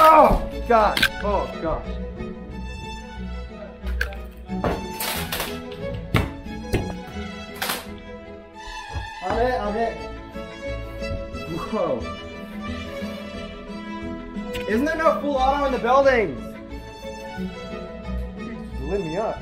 Oh, God. Oh, gosh. I'm hit. Whoa. Isn't there no full auto in the buildings? Just lit me up.